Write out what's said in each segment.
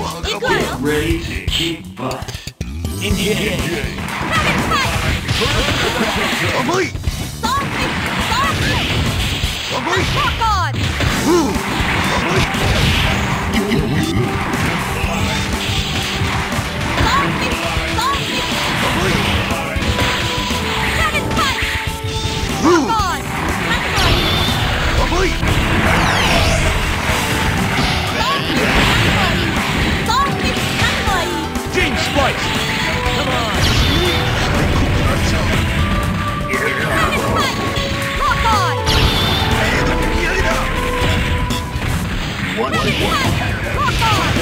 Get ready to kick butt. Engage. Rock on! Gene Splice! Come on! Rock on! What? Rock on!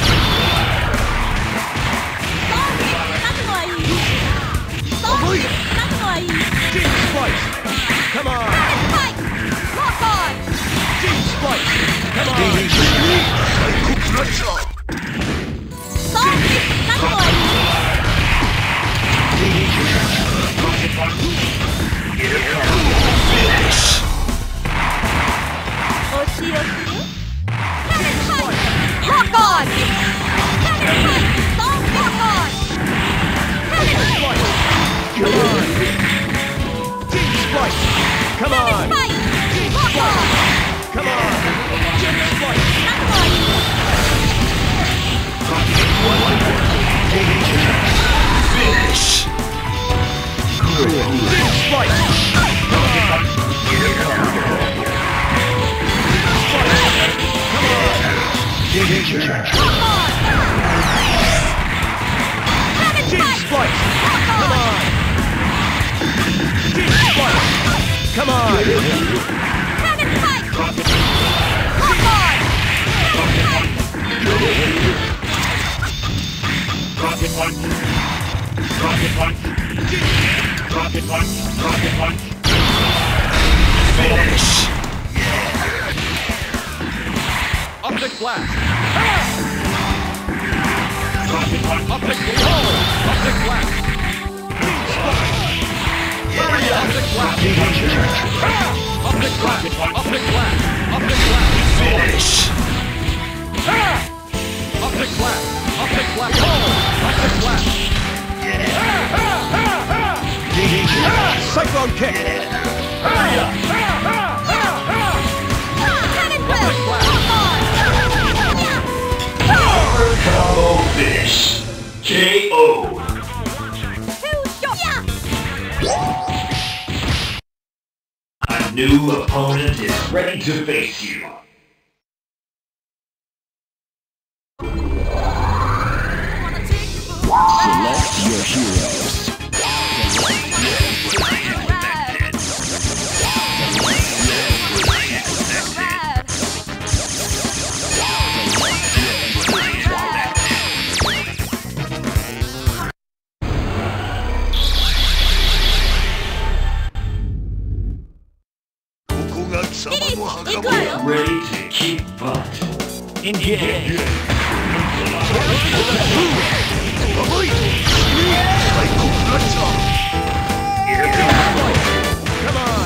Gene Splice! Come on! Rock on! Gene Splice! Come on! Rock on! Gene Splice! Come on! Gene Splice! Come on! Gene Splice! Finish. Gene Splice! Come on! Gene Splice! Come on! Gene Splice! Come on! Rocket punch. Rocket punch. Rocket punch. Rocket punch. Finish. Optic blast! Rocket punch. Optic blast! Optic blast! Gene Splice! Optic blast! Optic blast! Optic blast! Optic blast! Finish. Optic blast! Optic blast! Optic blast! Cyclone kick! Optic blast! Combo finish. KO. A new opponent is ready to face you. Select your heroes. Get ready to kick butt. Engage. Come on!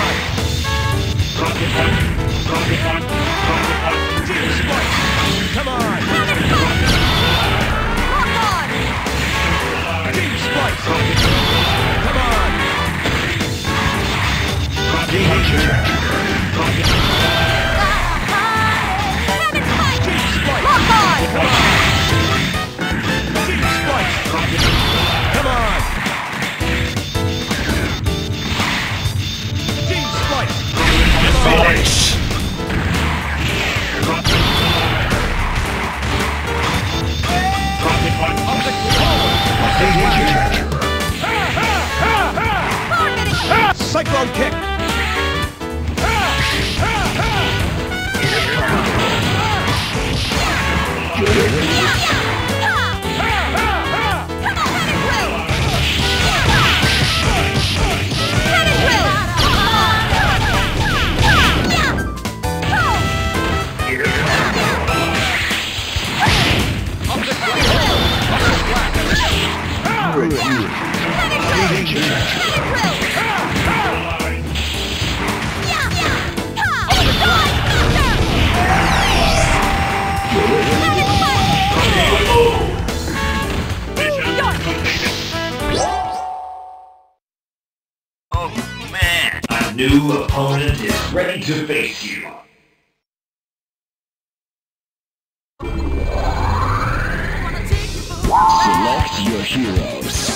Come on! Oh man! A new opponent is ready to face you. Select your heroes.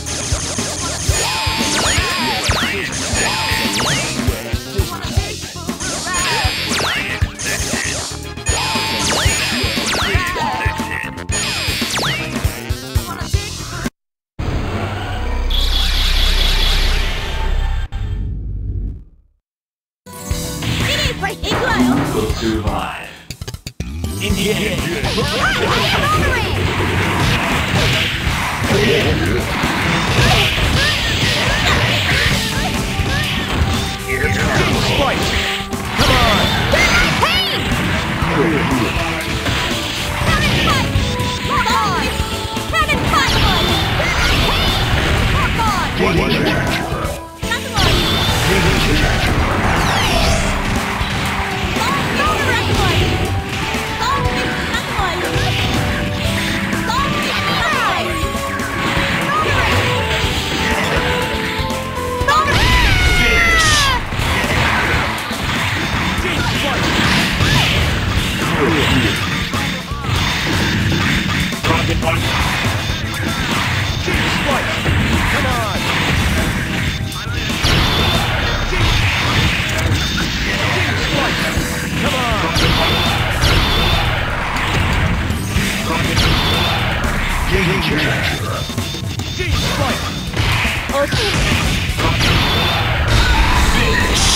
Who will survive? Engage! Spike! Come on! Rocket punch! Spike! Come on! Spike! Come on! Rocket punch! Rocket Spike! finish!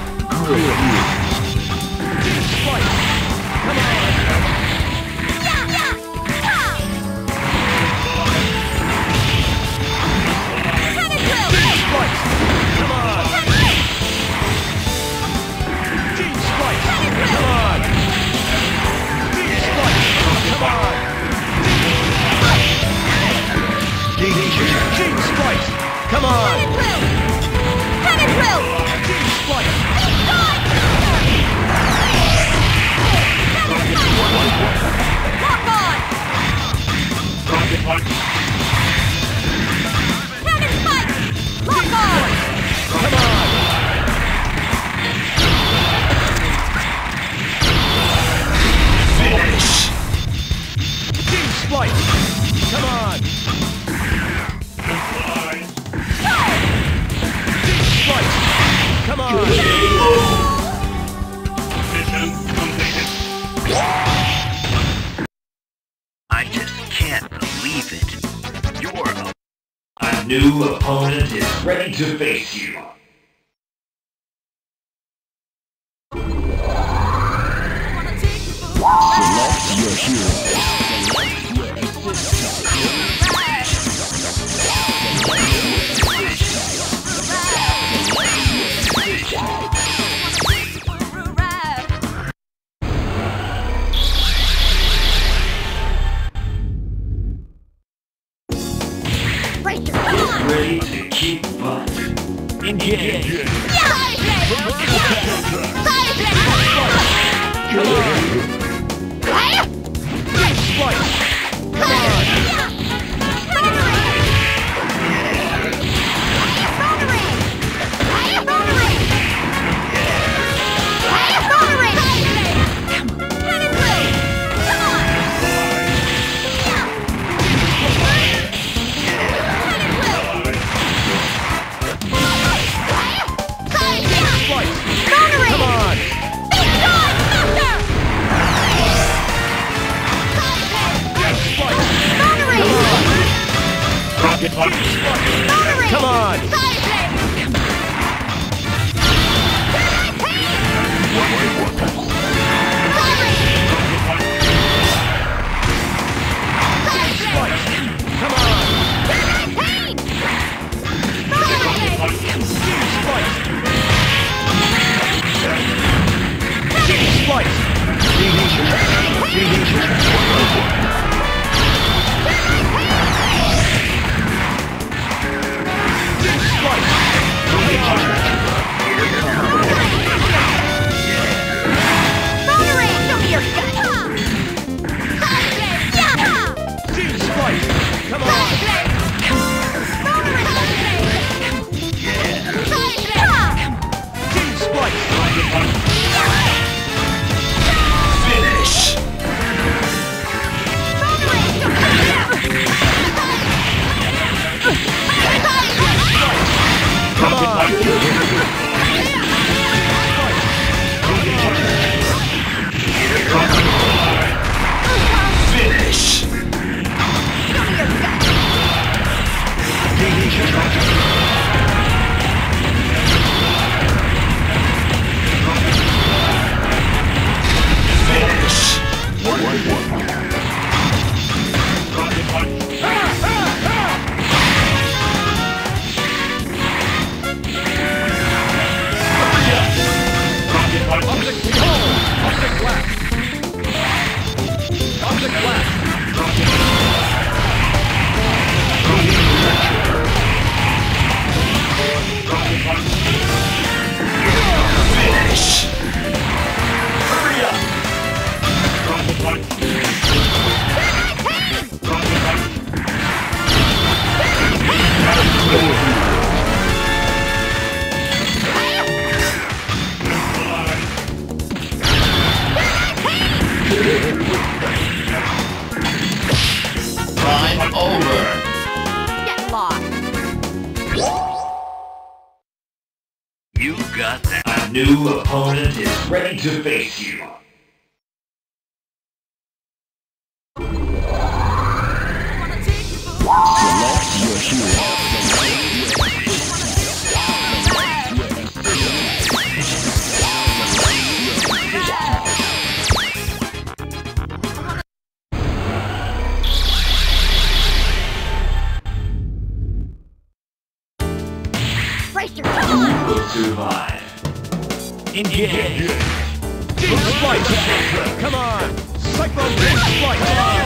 Spike! Come on! Spike! Come on! Spike! Come on! Spike! Come on! Spike! Come on! Spike! Rocket punch! Come on! Finish! Spike! Come on! Spike! Come on! Mission completed. I just can't believe it. A new opponent is ready to face you. Select your heroes. Ready to kick butt. Engage! Spike! Come on! Spike! Come on! Rocket punch! Come on! Spike! Come on! Spike! Spike! Optic blast. Finish. Hurry up. Time over. Get lost. You got that. A new opponent is ready to face you. Select your hero. Brace your come on! Will survive. Engage. Deep Splice. Come on. Cyclone Deep Splice. Come on.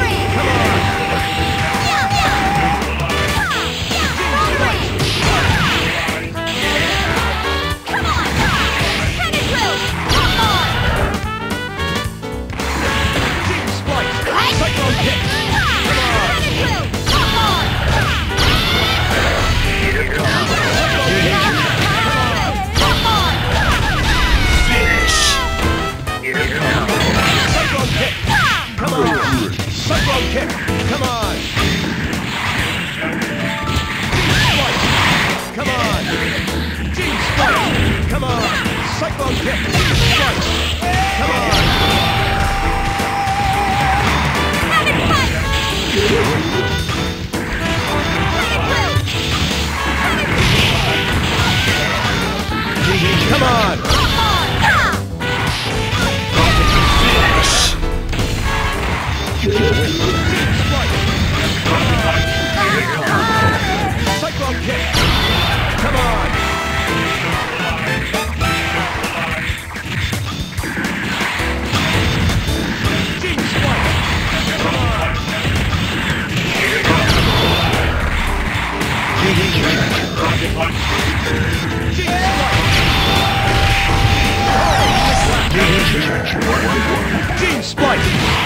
Cyclone kick! Come on! Come on! G-Splice! Come on! Cyclone kick! G-Splice! Come on! Come on! Cyclone kick! Come on! Gene Splice! Come on! Gene Splice! Gene Splice!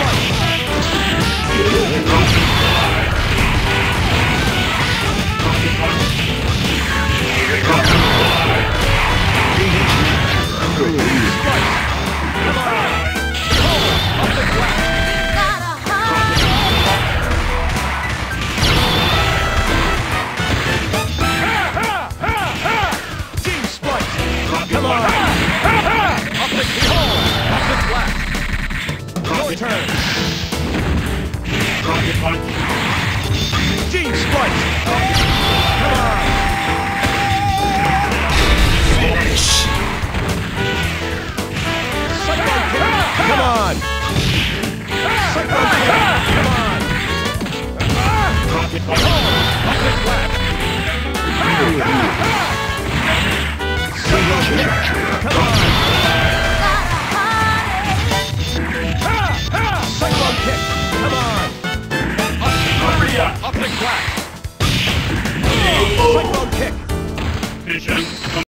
Turn. Gene Splice! Come on! Finish. Cyclone kick! Come on! Cyclone kick! Come on! Optic blast! Cyclone kick! Come on!